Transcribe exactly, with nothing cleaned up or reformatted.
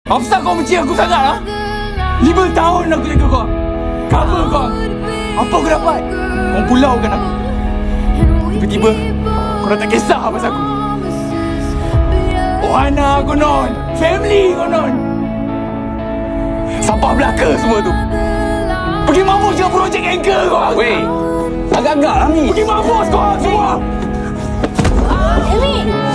Apasal kau benci aku sangat, ha? Lima tahun aku jaga kau. Cover kau. Apa aku dapat? Kau pulaukan aku. Tiba-tiba, kau dah tak kisah pasal aku. Ohana aku non. Family kau non. Sampah belaka semua tu. Pergi mampus je projek anchor kau. Weh, agak-agak lah ni. Pergi mampus kau semua. Hilmi!